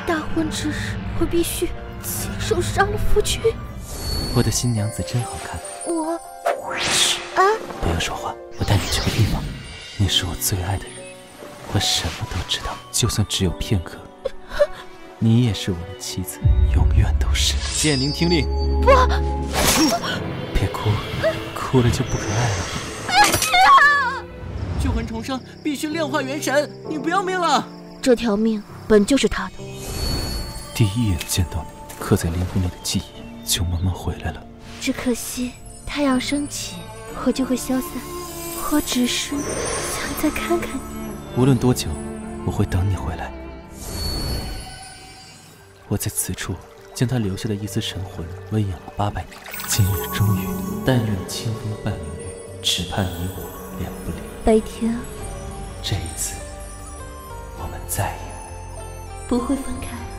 大婚之日，我必须亲手杀了夫君。 我的新娘子真好看。 我…… 不要说话，我带你去个地方。你是我最爱的人，我什么都知道，就算只有片刻。你也是我的妻子，永远都是。剑灵听令。 不， 别哭，哭了就不可爱了。 救魂重生必须炼化元神，你不要命了？ 这条命本就是他的。 第一眼见到你，刻在灵魂里的记忆就慢慢回来了。 只可惜太阳升起，我就会消散。我只是想再看看你。 无论多久，我会等你回来。我在此处将他留下的一丝神魂温养了800年，今日终于，但愿清风伴明月，只盼你我两不离。 白天， 这一次，我们再也不会分开。